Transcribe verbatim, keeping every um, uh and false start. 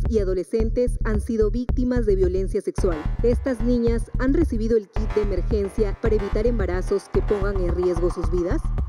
y adolescentes han sido víctimas de violencia sexual. ¿Estas niñas han recibido el kit de emergencia para evitar embarazos que pongan en riesgo sus vidas?